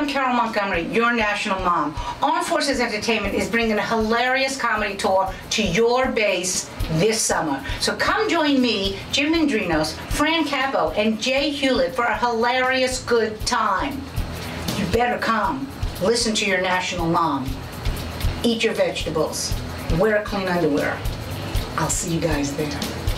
Carole Montgomery, your national mom. Armed Forces Entertainment is bringing a hilarious comedy tour to your base this summer. So come join me, Jim Mendrinos, Fran Capo, and Jay Hewlett for a hilarious good time. You better come. Listen to your national mom. Eat your vegetables. Wear clean underwear. I'll see you guys there.